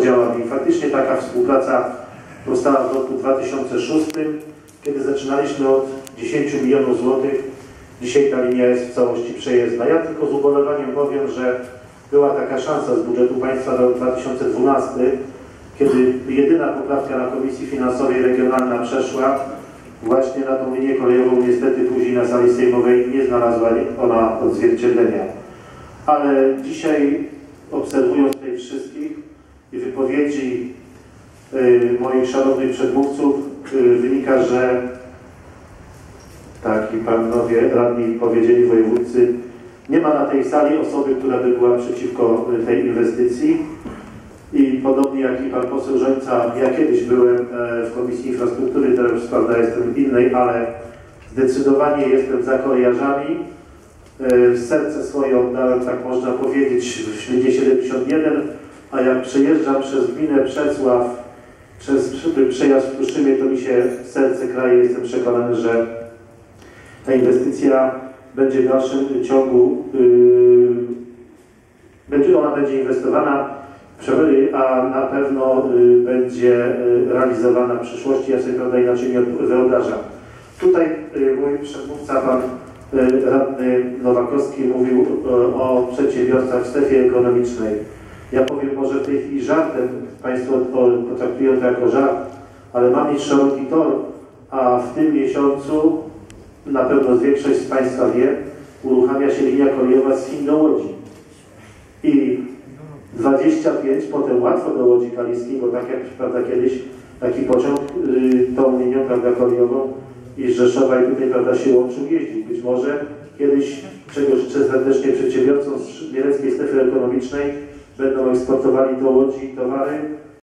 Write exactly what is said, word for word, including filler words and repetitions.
oddziałami. Faktycznie taka współpraca powstała w roku dwa tysiące szóstym, kiedy zaczynaliśmy od dziesięciu milionów złotych. Dzisiaj ta linia jest w całości przejezdna. Ja tylko z ubolewaniem powiem, że była taka szansa z budżetu państwa na rok dwa tysiące dwunasty, kiedy jedyna poprawka na Komisji Finansowej Regionalna przeszła właśnie na tą linię kolejową. Niestety później na sali sejmowej nie znalazła ona odzwierciedlenia. Ale dzisiaj, obserwując tych wszystkich i wypowiedzi y, moich szanownych przedmówców, y, wynika, że tak i panowie radni powiedzieli, wojewódcy, nie ma na tej sali osoby, która by była przeciwko tej inwestycji. I podobnie jak i pan poseł Rzońca, ja kiedyś byłem w Komisji Infrastruktury, teraz prawda jestem w innej, ale zdecydowanie jestem za kolejarzami. Serce swoje oddałem, tak można powiedzieć, w Śledzie siedemdziesiąt jeden, a jak przejeżdżam przez gminę Przecław, przez przejazd w Tuszynie, to mi się serce kraje. Jestem przekonany, że ta inwestycja będzie w dalszym ciągu, yy, będzie, ona będzie inwestowana, a na pewno y, będzie y, realizowana w przyszłości. Ja sobie prawda inaczej nie wyobrażam. Tutaj y, mój przedmówca, pan y, radny Nowakowski, mówił y, o przedsiębiorcach w strefie ekonomicznej. Ja powiem może w tej chwili żartem, państwo potraktują to jako żart, ale ma mieć szeroki tor, a w tym miesiącu, na pewno większość z państwa wie, uruchamia się linia kolejowa z Chin do Łodzi. I dwadzieścia pięć, potem łatwo do Łodzi Kaliskiej, bo tak jak prawda, kiedyś taki pociąg yy, tą linią prawda, kolejową i z Rzeszowa i tutaj prawda, się łączył, jeździł. Być może kiedyś, czego życzę serdecznie przedsiębiorcom z mieleckiej strefy ekonomicznej, będą eksportowali do Łodzi towary